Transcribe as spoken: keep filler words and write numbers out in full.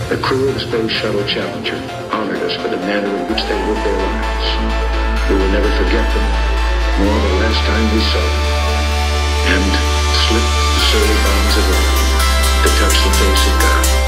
The crew of the Space Shuttle Challenger honored us for the manner in which they lived their lives. We will never forget them, nor the last time we saw them. And slipped the surly bonds of love to touch the face of God.